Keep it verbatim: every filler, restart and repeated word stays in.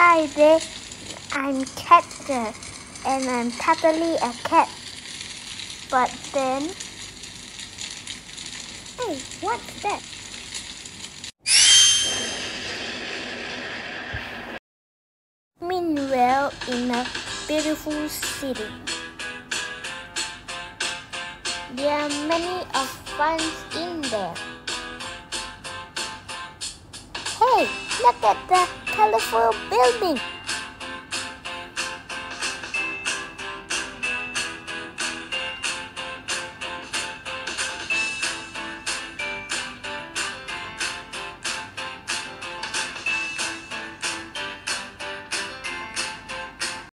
Hi there, I'm Cat Girl, and I'm totally a cat. But then, hey, what's that? Meanwhile, in a beautiful city, there are many of fun in there. Hey, look at the colorful building.